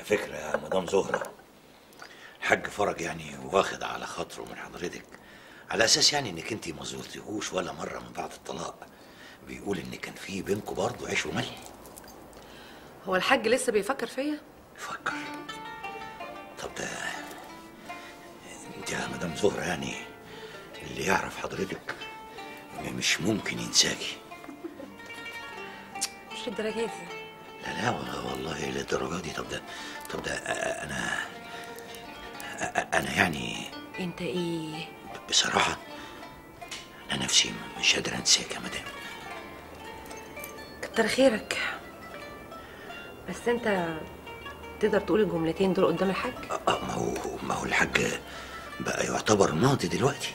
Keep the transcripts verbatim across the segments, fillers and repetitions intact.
على فكرة يا مدام زهرة، الحاج فرج يعني واخد على خاطره من حضرتك، على اساس يعني انك انت ما زرتيهوش ولا مرة من بعد الطلاق. بيقول ان كان في بينكم برضه عيش وملح. هو الحاج لسه بيفكر فيا؟ يفكر؟ طب ده انت يا مدام زهرة يعني اللي يعرف حضرتك مش ممكن ينساكي. مش الدرجة دي. لا لا والله للدرجة دي. طب ده طب ده انا انا يعني انت ايه؟ بصراحة انا نفسي مش قادر انساك يا مدام. كتر خيرك، بس انت تقدر تقول الجملتين دول قدام الحاج؟ اه ما هو ما هو الحاج بقى يعتبر ماضي دلوقتي.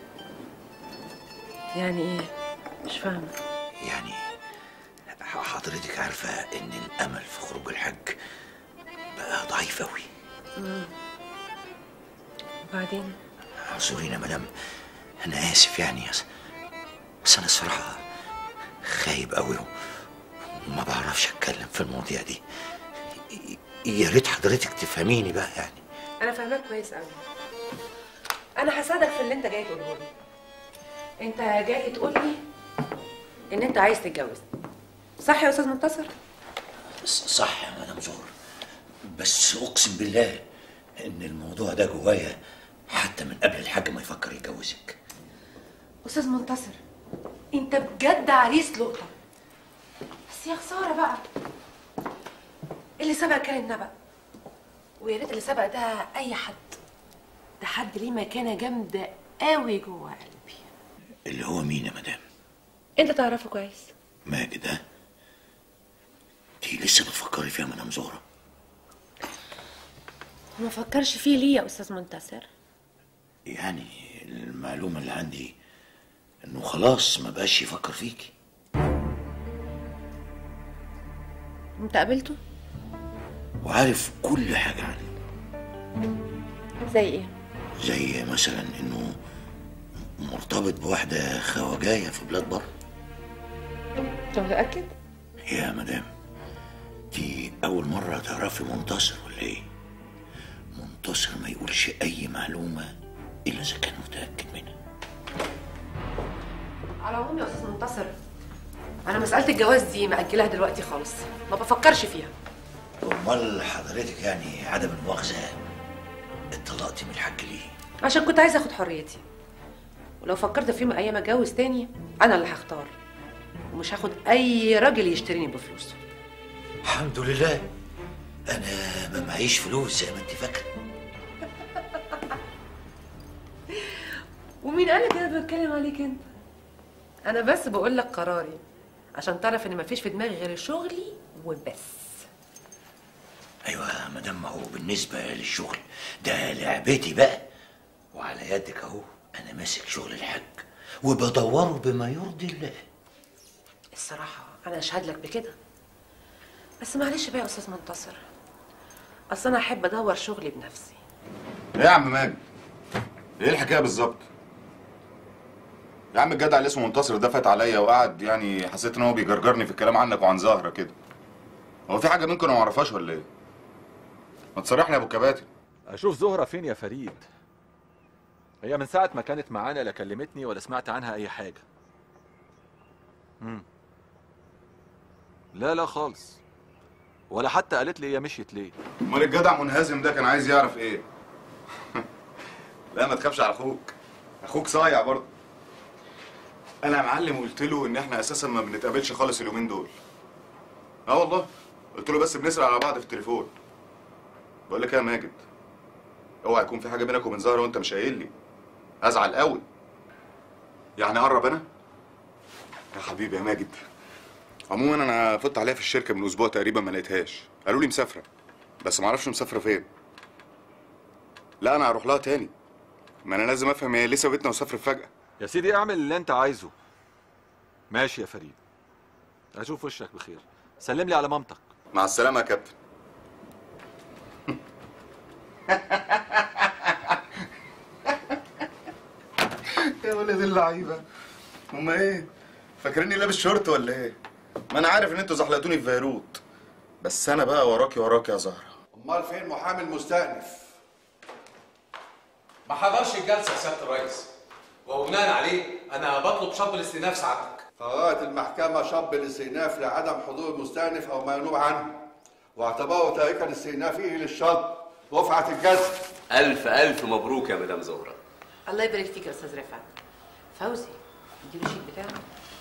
يعني ايه؟ مش فاهمة. يعني حضرتك عارفة ان الامل في خروج الحاج بقى ضعيف اوي. امم وبعدين؟ اعذرينا يا مدام، انا اسف يعني، بس انا الصراحة خايب اوي وما بعرفش اتكلم في المواضيع دي. يا ريت حضرتك تفهميني بقى يعني. انا فاهماك كويس قوي. انا هساعدك في اللي انت جاي تقوله لي. انت جاي تقول لي ان انت عايز تتجوز، صح يا استاذ منتصر؟ صح يا مدام زهر، بس اقسم بالله ان الموضوع ده جوايا حتى من قبل الحاج ما يفكر يتجوزك. استاذ منتصر انت بجد عريس لقطه، بس يا خساره بقى اللي سبق كان النبأ، ويا ريت اللي سبق ده اي حد، ده حد ليه مكانه جامده قوي جوه قلبي. اللي هو مين يا مدام؟ انت تعرفه كويس. ماجد. ها؟ انتي لسه بتفكري فيها مدام زهرة؟ ما فكرش فيه ليه يا استاذ منتصر؟ يعني المعلومة اللي عندي انه خلاص ما بقاش يفكر فيكي. انت قابلته؟ وعارف كل حاجة عنه. زي ايه؟ زي مثلا انه مرتبط بواحدة خواجاية في بلاد بره. انت متأكد؟ يا مدام دي أول مرة تعرفي منتصر ولا إيه؟ منتصر ما يقولش أي معلومة إلا إذا كان متأكد منها. على العموم يا أستاذ منتصر، أنا مسألة الجواز دي مأجلها دلوقتي خالص، ما بفكرش فيها. أمال حضرتك يعني عدم المؤاخذة اتطلقتي من الحاج ليه؟ عشان كنت عايزة آخد حريتي، ولو فكرت في يوم من الأيام أتجوز تاني أنا اللي هختار، ومش هاخد أي راجل يشتريني بفلوسه. الحمد لله أنا ما معيش فلوس زي ما أنت فاكرة. ومين قالك أنا بتكلم عليك أنت؟ أنا بس بقول لك قراري عشان تعرف إن مفيش في دماغي غير شغلي وبس. أيوة يا مدام، ما هو بالنسبة للشغل ده لعبتي بقى، وعلى يدك أهو أنا ماسك شغل الحاج وبدوره بما يرضي الله. الصراحة أنا أشهد لك بكده، بس معلش بقى يا أستاذ منتصر، أصل أنا أحب أدور شغلي بنفسي. إيه يا عم ماجد؟ إيه الحكاية بالظبط؟ يا عم الجدع اللي اسمه منتصر ده فات عليا وقعد يعني حسيت إن هو بيجرجرني في الكلام عنك وعن زهرة كده. هو في حاجة منكم أنا ما أعرفهاش ولا إيه؟ ما تصرحني يا أبو الكباتن. أشوف زهرة فين يا فريد؟ هي من ساعة ما كانت معانا لا كلمتني ولا سمعت عنها أي حاجة. امم لا لا خالص، ولا حتى قالت لي هي مشيت ليه. أمال الجدع منهزم ده كان عايز يعرف إيه؟ لا ما تخافش على أخوك، أخوك صايع برضه. أنا يا معلم قلت له إن إحنا أساسًا ما بنتقابلش خالص اليومين دول. أه والله، قلت له بس بنسأل على بعض في التليفون. بقول لك إيه يا ماجد؟ اوعى يكون في حاجة بينك وبين زهرة وأنت مش قايل لي. أزعل قوي. يعني قرب أنا؟ يا حبيبي يا ماجد. عموما أنا فت عليها في الشركة من أسبوع تقريبا ما لقيتهاش، قالوا لي مسافرة. بس ما اعرفش مسافرة فين. لا أنا هروح لها تاني. ما أنا لازم أفهم هي ليه سابتنا وسافرت فجأة. يا سيدي اعمل اللي أنت عايزه. ماشي يا فريد. أشوف وشك بخير. سلم لي على مامتك. مع السلامة يا كابتن. يا ولاد اللعيبة، هما ايه؟ فاكريني لابس شورت ولا ايه؟ ما انا عارف ان انتوا زحلقتوني في بيروت، بس انا بقى وراكي وراكي يا زهرة. امال فين محامي المستأنف؟ ما حضرش الجلسه يا سياده الرئيس، وبناء عليه انا بطلب شطب الاستئناف سعادتك. قررت المحكمة شطب الاستئناف لعدم حضور المستأنف أو ما ينوب عنه، واعتبره تاركا استئنافه للشطب. رفعت الجلسة. ألف ألف مبروك يا مدام زهرة. الله يبارك فيك يا استاذ رفعت. فوزي اديله الشيك بتاعه.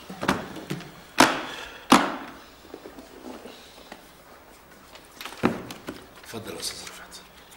اتفضل يا استاذ رفعت.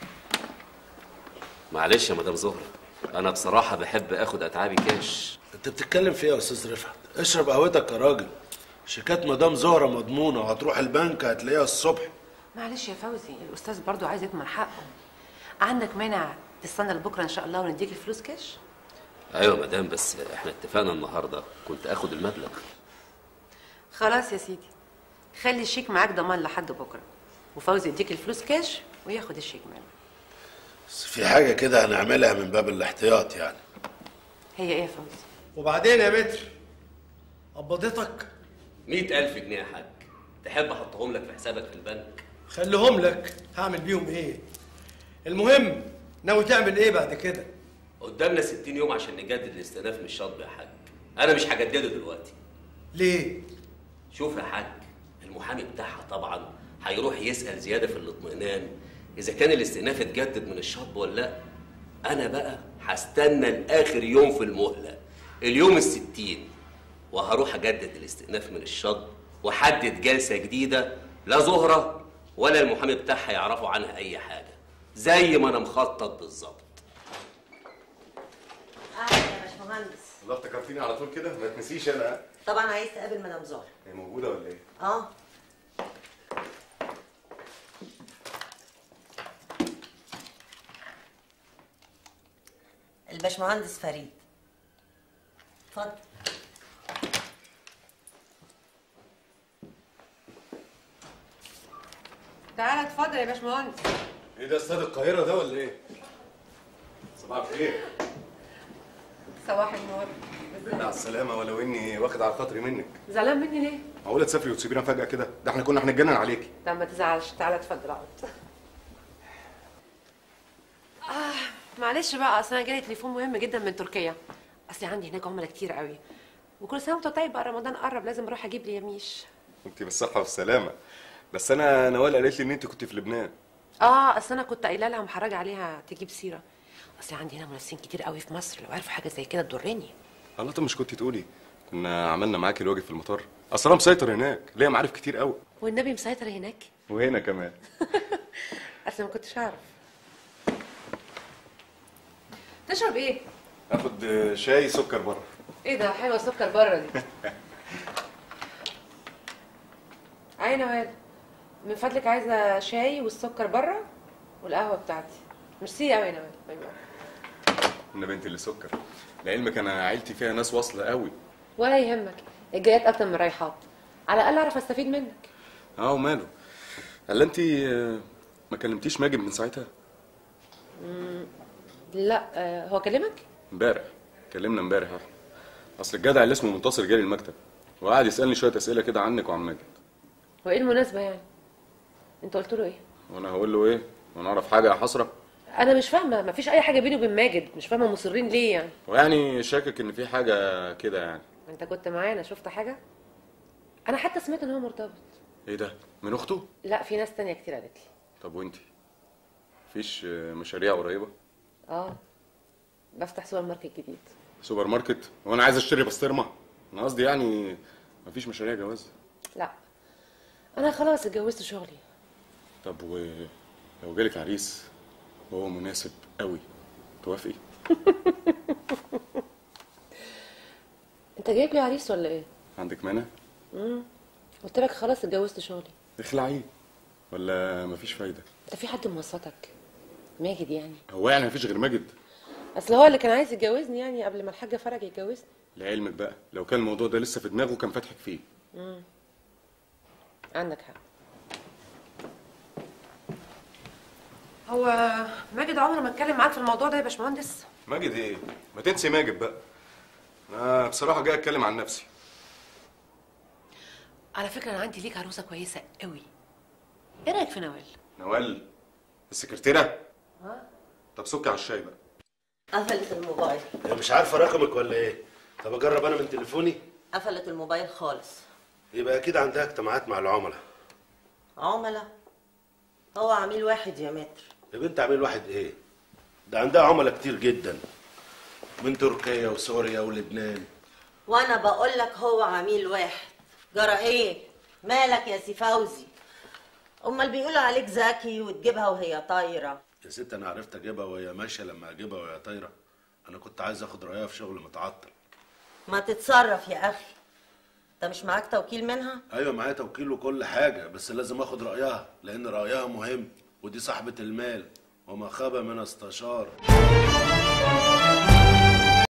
معلش يا مدام زهرة، أنا بصراحة بحب آخد أتعابي كاش. انت بتتكلم في ايه يا استاذ رفعت؟ اشرب قهوتك يا راجل. شيكات مدام زهرة مضمونة، وهتروح البنك هتلاقيها الصبح. معلش يا فوزي، الاستاذ برضو عايز يضمن حقه. عندك مانع تستنى لبكره ان شاء الله ونديك الفلوس كاش؟ أيوة يا مدام، بس إحنا اتفقنا النهاردة كنت آخد المبلغ. خلاص يا سيدي، خلي الشيك معاك ضمان لحد بكره، وفوزي يديك الفلوس كاش وياخد الشيك منك. بس في حاجة كده هنعملها من باب الاحتياط يعني. هي ايه يا فوزي؟ وبعدين يا متر قبضتك؟ مئة ألف جنيه يا حاج، تحب أحطهم لك في حسابك في البنك؟ خليهم لك، هعمل بيهم ايه؟ المهم ناوي تعمل ايه بعد كده؟ قدامنا ستين يوم عشان نجدد الاستئناف من الشطب يا حاج. أنا مش هجدده دلوقتي. ليه؟ شوف يا حاج، المحامي بتاعها طبعا هيروح يسأل زيادة في الاطمئنان إذا كان الاستئناف اتجدد من الشطب ولا لأ. أنا بقى هستنى لآخر يوم في المهلة، اليوم الستين، وهروح أجدد الاستئناف من الشطب وأحدد جلسة جديدة لا زهرة ولا المحامي بتاعها يعرفوا عنها أي حاجة، زي ما أنا مخطط بالظبط. اهلا يا باشمهندس. الله، افتكرتيني على طول كده؟ ما تنسيش انا. طبعا عايز تقابل مدام زهرة. هي موجودة ولا ايه؟ اه. الباشمهندس فريد. اتفضل. تعالى اتفضل يا باشمهندس. ايه ده، استاد القاهرة ده ولا ايه؟ صباح الخير. صباح النور. بالله على السلامة، ولو اني واخد على خاطري منك. زعلان مني ليه؟ معقولة تسافري وتسيبينا فجأة كده؟ ده احنا كنا هنتجنن عليكي. طب ما تزعلش، تعالى اتفضل اقعد. آه معلش بقى، اصل انا جالي تليفون مهم جدا من تركيا. اصل عندي هناك عملاء كتير قوي، وكل سنه وانت طيب بقى، رمضان قرب، لازم اروح اجيب لي يميش. انت بالصحة والسلامة. بس انا نوال قالت لي ان انت كنت في لبنان. اه اصل انا كنت قايله لها محرجه عليها تجيب سيره. اصل عندي هنا منافسين كتير قوي في مصر، لو عرفوا حاجه زي كده تضرني. الله، طب مش كنت تقولي؟ كنا عملنا معاكي الواجب في المطار. اصل انا مسيطر هناك، ليا معارف كتير قوي. والنبي مسيطر هناك؟ وهنا كمان. اصل ما كنتش اعرف. تشرب ايه؟ اخد شاي سكر بره. ايه ده، حلوه السكر بره دي. عايزه نوال، من فضلك عايزه شاي والسكر بره والقهوه بتاعتي. ميرسي قوي يا نوال. باي باي. انا بنتي اللي سكر. لعلمك انا عيلتي فيها ناس واصله قوي. ولا يهمك، الجايات اكتر من الرايحات، على الاقل اعرف استفيد منك. اه وماله. هلا انت ما كلمتيش ماجد من ساعتها؟ امم لا. آه هو كلمك؟ امبارح كلمنا امبارح احنا. اصل الجدع اللي اسمه منتصر جالي المكتب وقعد يسالني شويه اسئله كده عنك وعن ماجد. وايه المناسبه يعني؟ انت قلت له ايه؟ وانا هقول له ايه؟ وانا اعرف حاجه يا حسره؟ انا مش فاهمه، مفيش اي حاجه بيني وبين ماجد، مش فاهمه مصرين ليه يعني. ويعني شاكك ان في حاجه كده يعني. انت كنت معانا، شفت حاجه؟ انا حتى سمعت ان هو مرتبط. ايه ده، من اخته؟ لا، في ناس تانية كتير قالت لي. طب وانتي مفيش مشاريع قريبه؟ اه بفتح سوبر ماركت جديد. سوبر ماركت؟ وانا عايز اشتري بسطرمه. انا قصدي يعني مفيش مشاريع جواز؟ لا انا خلاص اتجوزت شغلي. طب ولو جالك عريس وهو مناسب قوي توافقي؟ انت جايب لي عريس ولا ايه؟ عندك مانع؟ امم قلت لك خلاص اتجوزت شغلي. اخلعيه ولا مفيش فايده؟ انت في حد موسطك؟ ماجد يعني؟ هو يعني مفيش غير ماجد؟ اصل هو اللي كان عايز يتجوزني يعني قبل ما الحاج فرج يتجوزني. لعلمك بقى لو كان الموضوع ده لسه في دماغه كان فاتحك فيه. امم عندك حق. هو ماجد عمره ما اتكلم معاك في الموضوع ده يا باشمهندس؟ ماجد ايه؟ ما تنسي ماجد بقى. انا بصراحه جاي اتكلم عن نفسي. على فكره انا عندي ليك عروسه كويسه قوي. ايه رايك في نوال؟ نوال؟ السكرتيره؟ ها؟ طب سكي على الشاي بقى. قفلت الموبايل. هي مش عارفه رقمك ولا ايه؟ طب اجرب انا من تليفوني؟ قفلت الموبايل خالص. يبقى اكيد عندها اجتماعات مع العملاء. عملاء؟ هو عميل واحد يا متر. يا بنت عميل واحد ايه؟ ده عندها عملاء كتير جدا من تركيا وسوريا ولبنان. وانا بقول لك هو عميل واحد. جرى ايه؟ مالك يا سي فوزي؟ امال بيقولوا عليك ذكي وتجيبها وهي طايره. يا ست انا عرفت اجيبها وهي ماشيه لما اجيبها وهي طايره. انا كنت عايز اخد رايها في شغل متعطل. ما تتصرف يا اخي. انت مش معاك توكيل منها؟ ايوه معايا توكيل وكل حاجه، بس لازم اخد رايها لان رايها مهم، ودي صاحبه المال وما خاب من استشار.